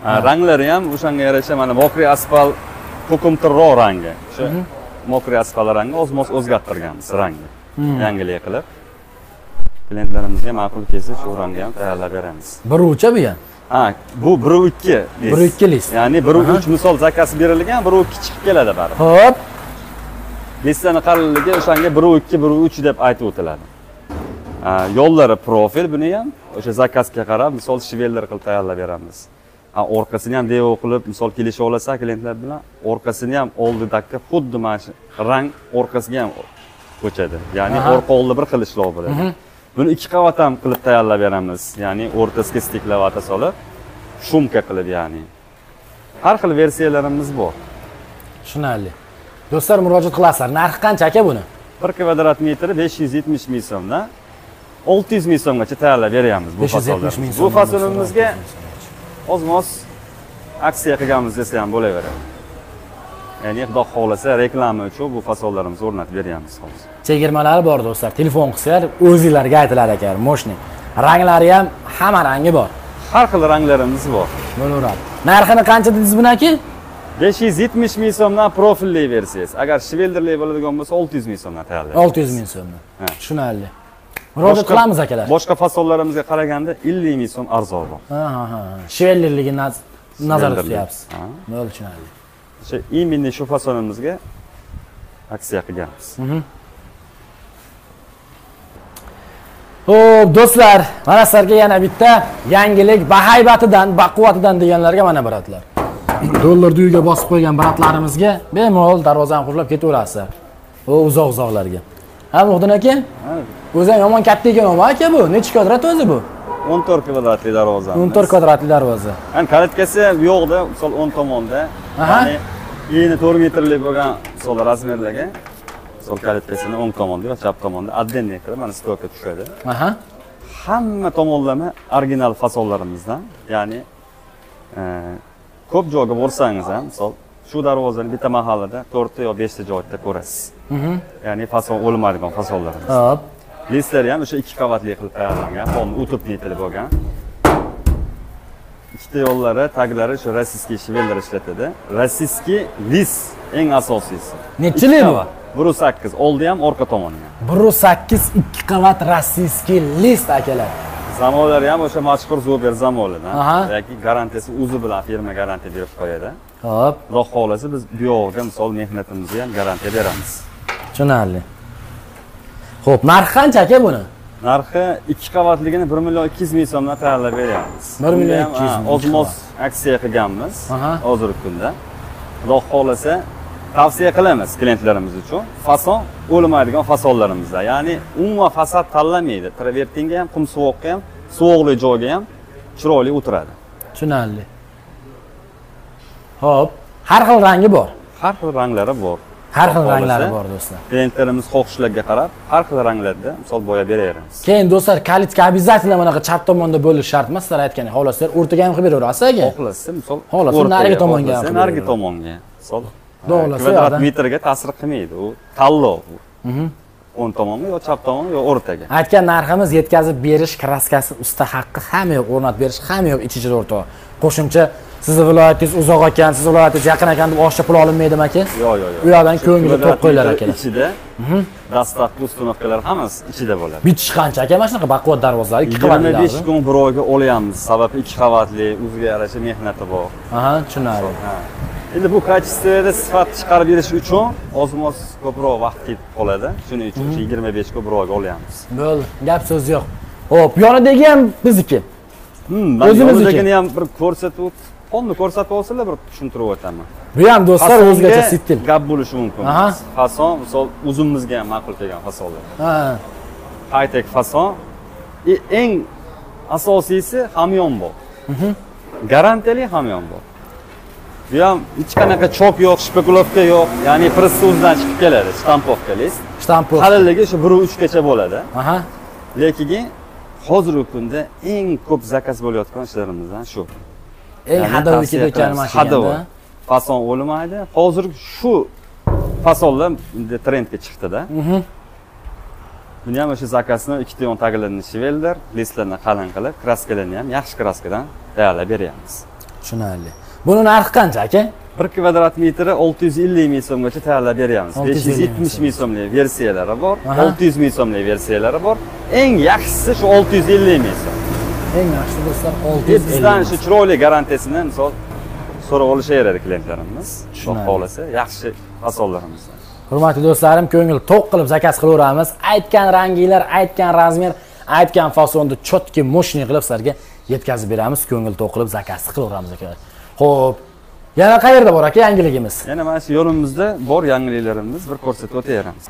[SPEAKER 1] Ranglari ham o'shanga yarasha mana mokriy asfalt ko'kimtirroq rangi. O'sha mokriy asfalt rangi oz-moz o'zgartirganmiz rangni. Yangilik qilib. Klientlarimizga ma'qul kelsa shu rangni ham tayyorlab beramiz.
[SPEAKER 2] Bir ucha bu ham.
[SPEAKER 1] Ha, bu 1.2 list.
[SPEAKER 2] 1.2 list.
[SPEAKER 1] Ya'ni 1.3 misol zakaz berilgan, 1.2 chiqib keladi baribir.
[SPEAKER 2] Xo'p.
[SPEAKER 1] Listani qalinligi o'shanga 1.2, 1.3 deb aytib o'tiladi. Yo'llari profil buni ham o'sha zakazga qarab misol shivellar qilib tayyorlab beramiz. Orqasini ham devo qilib misol kelisha olsa klientlar bilan orqasini ham oldidagi xuddi mana shu rang orqasiga ham ko'chadi. Ya'ni orqa oldi bir xil ishlov bo'ladi. Buni 2 qavat ham qilib tayyorlab beramiz. Ya'ni o'rtasiga stiklavata solib, shumka qilib ya'ni. Har xil versiyalarimiz bor.
[SPEAKER 2] Tushunarli. Do'stlar murojaat qilasizlar. Narxi qancha aka buni?
[SPEAKER 1] 1 kvadrat metri 570 ming so'mdan 600 ming so'mgacha tayyorlab beramiz bu fasollarni. Bu fasolimizga oz-moz aksiya qilganmiz desa ham bo'laveradi. Ya'ni xudo xolasa reklama uchun bu fasollarimizni o'rnatib beryapmiz hozir.
[SPEAKER 2] Chegirmalari bor do'stlar. Telefon qilsanglar o'zingizlarga aytilar ekan, moshni. Ranglari ham hamma rangi bor.
[SPEAKER 1] Har xil ranglarimiz bor.
[SPEAKER 2] Bo'laveradi. Narxini qancha dedingiz buni aka?
[SPEAKER 1] 570 ming so'mdan profilli versiyasi. Agar shiveldirli bo'ladigan bo'lsa 600 ming so'mdan tayyorlaymiz.
[SPEAKER 2] 600 ming so'mdan. Tushunarli. Murojaat qilamiz akalar.
[SPEAKER 1] Boshqa fasollarimizga qaraganda 50 ming so'm arzonroq.
[SPEAKER 2] Ha. Shiveldirligi nazarda tutyapsiz. Bo'ldi, tushunarli.
[SPEAKER 1] O'sha именно shu fasolimizga aksiya qilganmiz.
[SPEAKER 2] Xo'p, do'stlar, mana sizlarga yana bitta yangilik, bahaybatidan, baquvvatidan deganlarga mana biratlar. Dollarni uyiga bosib qo'ygan biratlarimizga bemalol darvozani qulflab ketaverasizlar. O uzoq-uzoqlarga. Ha, Muxdin aka? O'zi ham yomon katta ekan aka bu. Necha kvadrat o'zi bu?
[SPEAKER 1] 14 kvadratli darvozamiz.
[SPEAKER 2] 14 kvadratli darvoza.
[SPEAKER 1] Hani kalitkasi bu yoqda, misol 10 tomonda. Ya'ni eni 4 metrlik bo'lgan misol razmerlarga misol kalitkasini o'ng tomonda va chap tomonda отдельный qilib mana stokka tushadi. Hamma tomonlama original fasollarimizdan, ya'ni ko'p joyga borsangiz ham, misol shu darvozani bitta mahallada 4 yo 5 ta joyda ko'rasiz. Ya'ni fason o'lmaydigan fasollarimiz. Hop. Listlar ham o'sha 2 qavatli qilib tayyorlangan, qolni o'tib netilib bo'lgan. Ikkita yo'llari, taglari shu rossiyskiy shivellar ishlatadi. Rossiyskiy list eng asosiysi.
[SPEAKER 2] Nechchilik bu?
[SPEAKER 1] 1.8, oldi ham, orqa tomoni ham.
[SPEAKER 2] 1.8 2 qavat rossiyskiy list akalar.
[SPEAKER 1] Zamolari ham o'sha mashhur Zober zamolidan. Yoki garantiyasi o'zi bilan firma garantiya berib qo'yadi. Hop. Xudo xolasa biz bu yo'g'ga misol mehnatimizni ham garantiya beramiz.
[SPEAKER 2] Tushunarli. Xo'p, narxi qancha aka buni?
[SPEAKER 1] Narxi 2 qavatligini 1 million 200 ming so'mdan tayyorlab beryapmiz.
[SPEAKER 2] 1 million 200 ming.
[SPEAKER 1] Ozmoz aksiya qilganmiz hozirgi kunda. Xudo xolasa tavsiya qilamiz klientlarimiz uchun. Fason o'lmaydigan fasollarimizda. Ya'ni umuman fasad tanlamaydi. Travertinga ham, qum suvoqqa ham, suvoqli joyga ham chiroyli o'tiradi.
[SPEAKER 2] Tushunarli. Xo'p, har xil rangi bor.
[SPEAKER 1] Har xil ranglari bor.
[SPEAKER 2] Har xil ranglari bor do'stlar.
[SPEAKER 1] Klientlarimiz xohishlarga qarab, har xil ranglarda misol bo'yab beraveramiz.
[SPEAKER 2] Keyin do'stlar, kalitka обязательно bunaqa chap tomonda bo'lishi shart emas, sizlar aytgan. Xohlasizlar o'rtaga ham qilib beraverasiz aka.
[SPEAKER 1] Xohlasa, misol
[SPEAKER 2] xohlasa nariga tomonga ham qilib
[SPEAKER 1] nariga tomonga. Misol
[SPEAKER 2] Xohlasa
[SPEAKER 1] kvadrat metrga ta'sir qilmaydi. U tanlov. O'ng tomonga yo chap tomonga yo o'rtaga.
[SPEAKER 2] Aytgan narximiz yetkazib berish, kraskasi, usta haqqi hamma yo'q, o'rnatib berish hamma yo'q, ichida o'rtoq. Qo'shimcha sizni viloyatingiz uzoq ekan, siz viloyatingiz yaqin ekan deb oshcha pul olinmaydimi aka?
[SPEAKER 1] Yo'q.
[SPEAKER 2] U yerdan ko'ngilga to'q qo'ylar aka.
[SPEAKER 1] Ichida dastlabki ustunovkalar hammasi ichida bo'ladi.
[SPEAKER 2] Bitish qancha aka mana shunaqa baquvvat darvozalar 2 qavatli.
[SPEAKER 1] 25 kun bir oyga olyapmiz. Sababi 2 qavatli, o'ziga yarasha mehnati bor.
[SPEAKER 2] Tushunarli.
[SPEAKER 1] Endi bu kачествоda sifat chiqarib berish uchun oz-moz ko'proq vaqt ketib qoladi. Shuning uchun 25 kun bir oyga olyapmiz.
[SPEAKER 2] Bo'ldi, gap so'z yo'q. Xo'p, yonidagi ham bizniki.
[SPEAKER 1] O'zimiznikini ham bir ko'rsatib, qonni ko'rsatib olsalar bir tushuntirib o'taman.
[SPEAKER 2] Bu ham do'stlar o'zgacha stil.
[SPEAKER 1] Gap bo'lishi mumkin. Fason, misol o'zimizga ham ma'qul kelgan fasonlar. High-tech fason. Eng asosiysi hamyon bor. Garantiyali hamyon bor. Bu ham hech qanaqa chok yo'q, spekulovka yo'q. Ya'ni prostouzdan chiqib keladi, shtampovka list.
[SPEAKER 2] Shtampovka.
[SPEAKER 1] Qalinligi shu 1.3 gacha bo'ladi. Lekin hozirgi kunda eng ko'p zakaz bo'layotgan ishlarimizdan shu.
[SPEAKER 2] Eng hadaviki ekan mashina.
[SPEAKER 1] Fason o'lmaydi. Hozir shu fasonlar trendga chiqdi-da. Buni ham o'sha zakasni ikkita yon taglarini shivellar, listlarni qalin qilib, kraskalarni ham yaxshi kraskadan tayyorlab beryapmiz.
[SPEAKER 2] Tushunarli. Buni narxi qancha aka?
[SPEAKER 1] 1 kvadrat metri 650 ming so'mgacha tayyorlab beryapmiz.
[SPEAKER 2] 650
[SPEAKER 1] 570 ming so'mlik versiyalari bor, 600 ming so'mlik versiyalari bor. Eng yaxshisi shu 650 ming so'm.
[SPEAKER 2] Eng yaxshi do'stlar 650.
[SPEAKER 1] Bizdan shu chiroyli garantiyasini misol so'rab olishaveradi klientlarimiz. Xudo xolasa yaxshi fasonlarimiz.
[SPEAKER 2] Hurmatli do'stlarim, ko'ngil to'q qilib zakaz qilaveramiz. Aytgan ranginglar, aytgan razmer, aytgan fasonda chotki moshni qilib sizlarga yetkazib beramiz. Ko'ngil to'q qilib zakaz qilaveramiz aka. Xo'p. Yana qayerda bor aka yangiligimiz?
[SPEAKER 1] Yana mana shu yo'limizda bor yangiliklarimiz bir ko'rsatib o'taveramiz.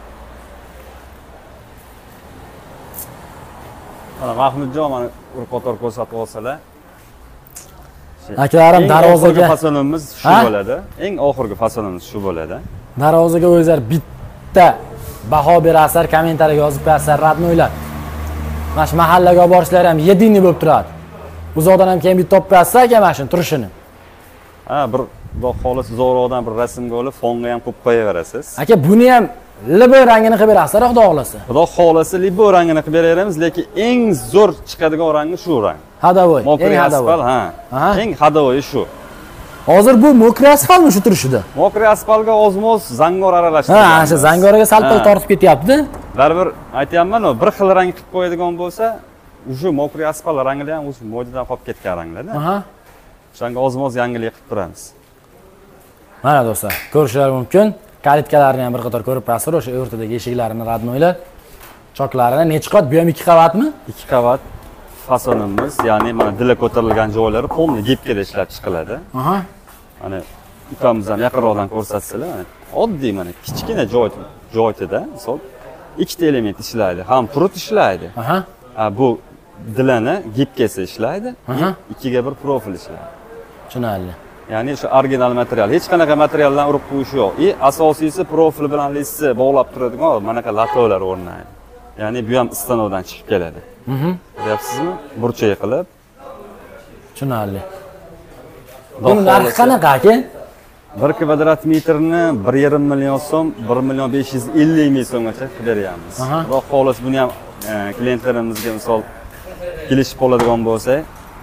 [SPEAKER 1] Mana Mahmudjon mana qator ko'rsatib olsalar.
[SPEAKER 2] Akalarim darvozaga
[SPEAKER 1] fasonimiz shu bo'ladi. Eng oxirgi fasonimiz shu bo'ladi.
[SPEAKER 2] Darvozaga o'zlar bitta baho berasizlar, kommentariyaga yozib qo'yasizlar, radnoylar. Mana shu mahallaga olib borishlar ham yedinni bo'lib turadi. Uzoqdan ham keyin bitta topib qo'yasizlar aka mana shuni turishini.
[SPEAKER 1] Ha, bir xudo xolis zo'roqdan bir rasmga olib fonga ham qo'yib qo'yaverasiz.
[SPEAKER 2] Aka buni ham libo rangini qilib berasizlar, xudo xolasa.
[SPEAKER 1] Xudo xolasa libo rangini qilib beraveramiz, lekin eng zo'r chiqadigan rangi shu rang.
[SPEAKER 2] Hadavoy,
[SPEAKER 1] eng asfal, ha. Eng hadavoy shu.
[SPEAKER 2] Hozir bu mokri asfaltmi shu turishida?
[SPEAKER 1] Mokri asfaltga ozmoz zangor aralashtirgan.
[SPEAKER 2] Ha, o'sha zangoraga sal-pal tortib ketyapti.
[SPEAKER 1] Baribir aytayapman-ku, bir xil rang qilib qo'yadigan bo'lsa, o'sha mokri asfalt rangi ham o'sha modadan qolib ketgan ranglarda.
[SPEAKER 2] Aha.
[SPEAKER 1] O'shanga ozmoz yangilik qilib turamiz.
[SPEAKER 2] Mana do'stlar, ko'rishingiz mumkin. Kalitkalarni ham bir qator ko'rib turasizlar, o'sha o'rtadagi eshiklarini radnoylar. Choklarini necha qavat? Bu ham 2 qavatmi?
[SPEAKER 1] 2 qavat fasonimiz, ya'ni mana dila ko'tarilgan joylari polni gibkada ishlab chiqiladi.
[SPEAKER 2] Aha.
[SPEAKER 1] Mana ukamiz ham yaqinroqdan ko'rsatsalar, mana oddiy mana kichkina joyda, misol ikkita element ishlaydi, ham prut ishlaydi.
[SPEAKER 2] Aha.
[SPEAKER 1] Bu dilani gibkasi ishlaydi, ikkiga bir profil ishlaydi.
[SPEAKER 2] Tushunarli.
[SPEAKER 1] Ya'ni o'sha original material, hech qanaqa materialdan urib qo'yish yo'q. Asosiysi profil bilan lissi bog'lab turadigan manaqa latolar o'rnaydi. Ya'ni bu ham istanovdan chiqib keladi. Ko'ryapsizmi? Burchak qilib.
[SPEAKER 2] Tushunarli. Buni narxi qanaqa aka?
[SPEAKER 1] 1 kvadrat metrni 1,5 million so'm, 1 million 550 ming so'mgacha qilib beryapmiz. Xudo xolos buni ham klientlarimizga misol kelishib qoladigan bo'lsa,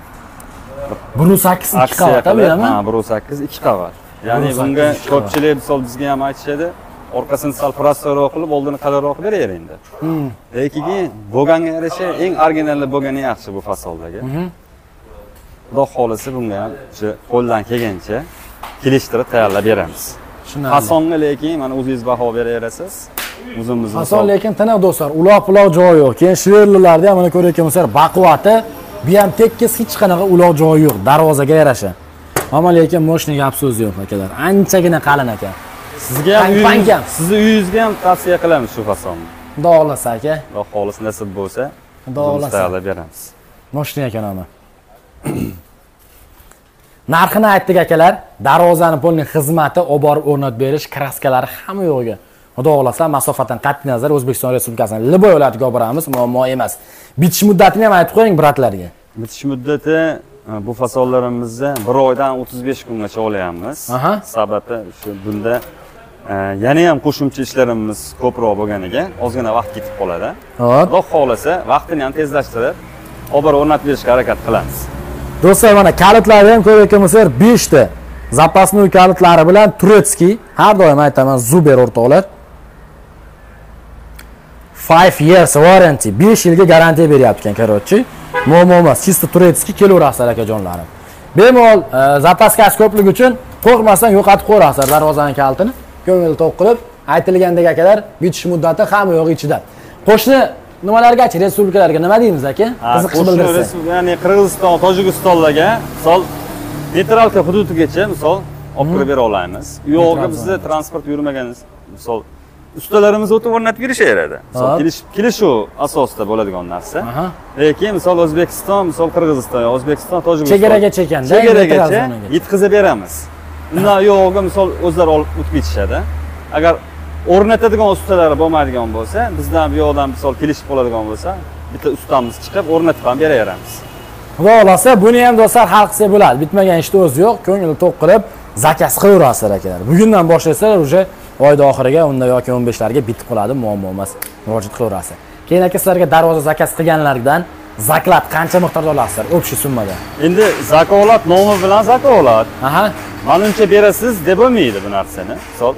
[SPEAKER 2] 1.8 2 qavat bu ham?
[SPEAKER 1] Ha, 1.8 2 qavat. Ya'ni bunga ko'pchilik misol bizga ham aytishadi, orqasini sal prostoyroq qilib, oldini qalinroq beraver endi. Lekin bo'lganga yarasha eng original bo'lgani yaxshi bu fasoldagi. Xudo xolisi bunga ham o'sha qo'ldan kelgancha kelishtirib tayyorlab beramiz. Fasonga lekin mana o'zingiz baho beraverasiz. O'zimiz
[SPEAKER 2] fason lekin tana do'stlar, uloq-puloq joyi yo'q. Keyin shiverlilarda ham mana ko'rayotgan bo'lsanglar, baquvvati, bu ham tekis hech qanaqa uloq joyi yo'q, darvozaga yarasha. Ammo lekin moshinaga gap so'z yo'q akalar. Anchagina qalin ekan.
[SPEAKER 1] Sizga ham sizni uyingizga ham tavsiya qilamiz shu fasonni.
[SPEAKER 2] Xudo xolasa aka.
[SPEAKER 1] Xudo xolis nasib bo'lsa,
[SPEAKER 2] Xudo xolasa
[SPEAKER 1] tayyorlab beramiz.
[SPEAKER 2] Moshina ekan ama. Narxini aytdik akalar. Darvozani polning xizmati, olib borib o'rnatib berish, kraskalari hamma yo'g'iga. Xudo xolasa masofadan qat'iy nazar O'zbekiston Respublikasining libo yo'latiga olib boramiz, muammo emas. Bitish muddatini ham aytib qo'ying bratlarga.
[SPEAKER 1] Bitish muddati bu fasonlarimizda 1 oydan 35 kungacha olyapmiz. Sababi shu bunda yana ham qo'shimcha ishlarimiz ko'proq bo'lganiga ozgina vaqt ketib qoladi. Xudo xolasa vaqtini ham tezlashtirib, olib borib o'rnatib berishga harakat qilamiz.
[SPEAKER 2] Do'stlar, mana kalitlarni ham ko'rayotgan bo'lsanglar 5 ta zapasnoy kalitlari bilan Turetskiy, har doim aytaman, Zuber o'rtoqlar. 5 years warranty, 5 yilga garantiya beryapti ekan, короче. Muammo emas, chista Turetskiy kelaverasizlar akajonlarim. Bemalol zapaskasi ko'pligi uchun qo'rqmasdan yo'qotib qo'yasizlar darvozaning kalitini. Ko'ngil to'q qilib, aytilgandek akalar, bitish muddati hamma yo'q ichida. Qo'shni nimalargacha, respublikalarga nima deymiz aka? Qiziqish bildirsa.
[SPEAKER 1] Ya'ni Qirg'iziston, Tojikistonlarga, misol neytralka hududigacha misol olib kirib bera olamiz. U yo'qqa bizda transport yurmagan misol ustalarimiz o'tib o'rnatib berishaveradi. Misol kelishuv asosida bo'ladigan narsa. Lekin misol O'zbekiston, misol Qirg'iziston, O'zbekiston, Tojikiston
[SPEAKER 2] chegaragacha ekanda,
[SPEAKER 1] chegaragacha yetkazib beramiz. Undan yo'g'iga misol o'zlari olib o'tib ketishadi. Agar o'rnatadigan ustalari bo'lmaydigan bo'lsa, bizdan bu yoqdan misol kelishib qoladigan bo'lsa, bitta ustamiz chiqib o'rnatib ham beraveramiz.
[SPEAKER 2] Xudo xolasa buni ham do'stlar hal qilsa bo'ladi. Bitmagan ishni o'zi yo'q, ko'ngil to'q qilib zakaz qilaverasizlar akalar. Bugundan boshlasalar o'sha oyda oxiriga, unda yoki 15larga bitib qoladi, muammo emas. Murojaat qilaverasiz. Keyin aka sizlarga darvoza zakaz qilganlardan zakat qancha miqdorda olasizlar общий summada?
[SPEAKER 1] Endi zakolat nomi bilan zakolat.
[SPEAKER 2] Aha.
[SPEAKER 1] Manimcha berasiz deb bo'lmaydi bu narsani. Misol,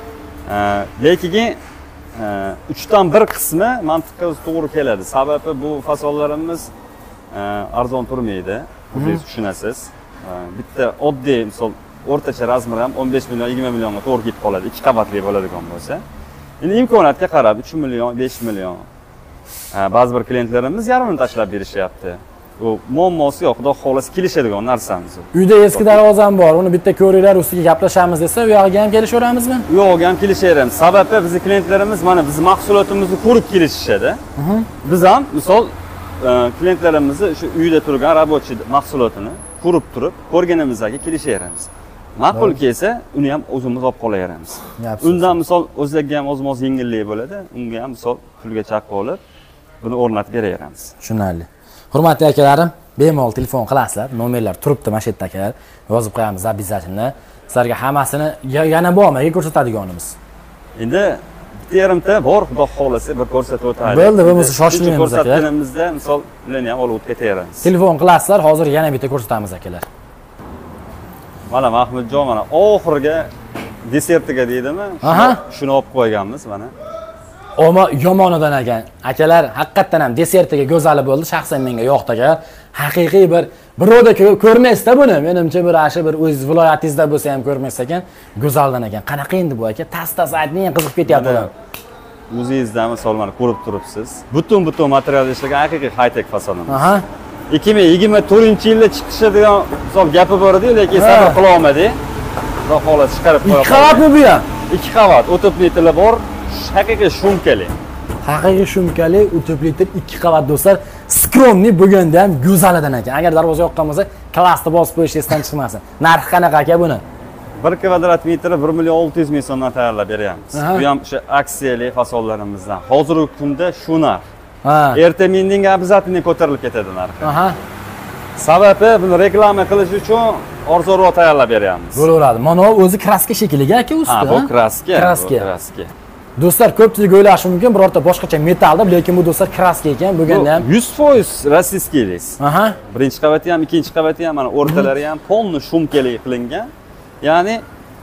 [SPEAKER 1] lekin 3dan 1 qismi mantiqqa to'g'ri keladi. Sababi bu fasollarimiz arzon turmaydi. Siz tushunasiz. Bitta oddiy misol o'rtacha razmeri ham 15 million, 20 millionga to'g'ri kelib qoladi. 2 qavatli bo'ladigan bo'lsa. Endi imkoniyatga qarab 3 million, 5 million. Ba'zi bir klientlarimiz yarmini tashlab berishyapti. Bu muammosi yo'q, xudo xolasa kelishadigan narsamiz.
[SPEAKER 2] Uyda eski darvozam bor. Uni bitta ko'ringlar, ustiga gaplashamiz desa, u yog'iga ham kelishaveramizmi?
[SPEAKER 1] U yog'iga ham kelishaveramiz. Sababi bizning klientlarimiz mana biz mahsulotimizni ko'rib kelishishadi. Biz ham misol klientlarimizni shu uyda turgan rabochiy mahsulotini ko'rib turib, ko'rganimizga kelishaveramiz. Ma'qul kelsa, uni ham o'zimiz olib qolaveramiz. Undan misol o'zlariga ham oz-moz yengillik bo'ladi, unga ham misol pulga chaqqi olib, buni o'rnatib beraveramiz.
[SPEAKER 2] Tushunarli. Hurmatli akalarim, bemalol telefon qilasizlar, nomerlar turibdi mana shu yerda akalar. Yozib qo'yamiz обязательно. Sizlarga hammasini yana bo'lmaga ko'rsatadiganimiz.
[SPEAKER 1] Endi bitta yarimta bor, xudo xolasa bir ko'rsatib o'taylik.
[SPEAKER 2] Bo'ldi, bo'lmasa shoshilmaymiz aka.
[SPEAKER 1] Ko'rsatganimizda misol ularni ham olib ketaveramiz.
[SPEAKER 2] Telefon qilasizlar, hozir yana bitta ko'rsatamiz akalar.
[SPEAKER 1] Mana Mahmudjon mana oxirgi desertiga deydimi? Shuni olib qo'yganmiz mana.
[SPEAKER 2] Oma yomonidan ekan. Akalar, haqiqatan ham desertiga go'zali bo'ldi. Shaxsan menga yoqdi aka. Haqiqiy bir birovda ko'rmaysiz-da buni. Menimcha bir ashi bir o'z viloyatingizda bo'lsa ham ko'rmaysiz ekan. Go'zaldan ekan. Qanaqa endi bu aka? Tas aytning, qiziqib ketyapti ular.
[SPEAKER 1] O'zingizda misol mana ko'rib turibsiz. Butun material ishlagan haqiqiy high-tech fasonamiz. 2024-yilda chiqishadigan misol gapi bor edi, lekin sabr qila olmadik. Xudo xolasa chiqarib qo'yamiz.
[SPEAKER 2] 2 qavat bu ham?
[SPEAKER 1] 2 qavat, o'tib litli bor. Haqiqiy shumkali.
[SPEAKER 2] Haqiqiy shumkali, o'tib litr 2 qavat do'stlar. Skromniy bo'lganda ham go'zalidan ekan. Agar darvoza yoqqan bo'lsa, klassni bosib qo'yish esdan chiqmasin. Narxi qanaqa aka buni?
[SPEAKER 1] 1 kvadrat metri 1 million 600 ming so'mdan tayyorlab beryapmiz. Bu ham o'sha aksiyali fasollarimizdan. Hozirgi kunda shu narx. Erta mendinga обязательно ko'tarilib ketadi narxi. Sababi buni reklama qilish uchun arzonroq tayyorlab beryapmiz.
[SPEAKER 2] Bo'laveradi. Mana o'zi kraska shekliga aka usti.
[SPEAKER 1] Bu kraska.
[SPEAKER 2] Do'stlar, ko'pchilik o'ylashi mumkin, birorta boshqacha metallda, lekin bu do'stlar kraska ekan, bo'lganda ham
[SPEAKER 1] 100% rossiyskiy deysiz. Birinchi qavati ham, ikkinchi qavati ham, mana o'rtalari ham polni shumkali qilingan. Ya'ni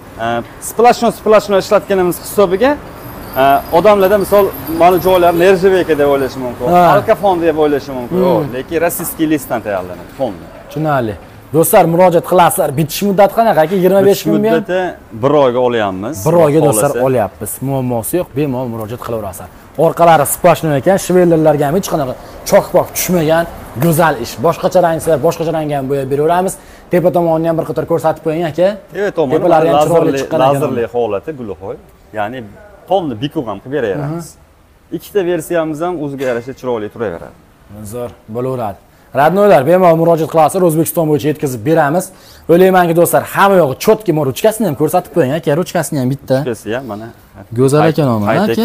[SPEAKER 1] splashno ishlatganimiz hisobiga odamlarda misol mana joylar nerjeveka deb o'ylashi mumkin, alkafon deb o'ylashi mumkin. Lekin rossiyskiy listdan tayyorlanadi polni. Tushunarli.
[SPEAKER 2] Do'stlar, murojaat qilasizlar. Bitish muddati qanaqa aka? 25 kunmi?
[SPEAKER 1] Muddati 1 oyga olyapmiz.
[SPEAKER 2] 1 oyga do'stlar olyapmiz. Muammosi yo'q, bemalol murojaat qilaverasizlar. Orqalari splashno ekan, shvellerlarga ham hech qanaqa chok-pok tushmagan, go'zal ish. Boshqacha rangslar, boshqacha rangga ham bo'yab beraveramiz. Tepa tomonni ham bir qator ko'rsatib qo'ying aka.
[SPEAKER 1] Evet, tepalari ham chiroyli chiqqan ekan. Lazerli holati gulxo'y. Ya'ni polni bikuv ham qilib beraveramiz. Ikkita versiyamiz ham o'ziga yarasha chiroyli turaveradi.
[SPEAKER 2] Zo'r bo'laveradi. Radnoylar, bemalol murojaat qilasizlar, O'zbekiston bo'yicha yetkazib beramiz. O'ylaymanki do'stlar, hamma yog'i chotki, mana ruchkasini ham ko'rsatib qo'ying aka, ruchkasini ham bitta.
[SPEAKER 1] Ruchkasi ham mana.
[SPEAKER 2] Go'zal ekan aka.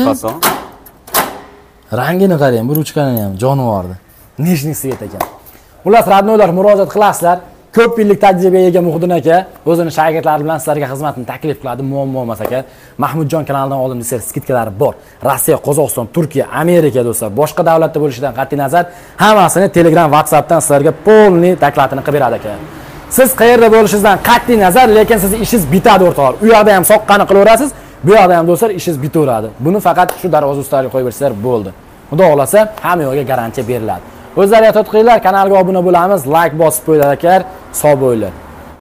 [SPEAKER 2] Rangini qarang, bu ruchkani ham jonivordi. Nejnisiga ekan. Xullas, radnoylar, murojaat qilasizlar. Ko'p yillik tajribaga ega Muhiddin aka o'zini shogirdlari bilan sizlarga xizmatni taklif qiladi. Muammo emas aka. Mahmudjon kanalidan oldin desang skidkalari bor. Rossiya, Qozog'iston, Turkiya, Amerika do'stlar, boshqa davlatda bo'lishidan qat'iy nazar hammasini Telegram, WhatsAppdan sizlarga polni taklatini qilib beradi aka. Siz qayerda bo'lishingizdan qat'iy nazar, lekin siz ishingiz bitadi o'rtoqlar. U yoqda ham soqqani qilaverasiz, bu yoqda ham do'stlar ishingiz bitaveradi. Buni faqat shu darvoza ustalariga qo'yib bersanglar bo'ldi. Xudo xolasa hamma yoqqa garantiya beriladi. O'zlariga to't qilinglar, kanalga obuna bo'lamiz, like bosib qo'yinglar akalar, sog' bo'linglar.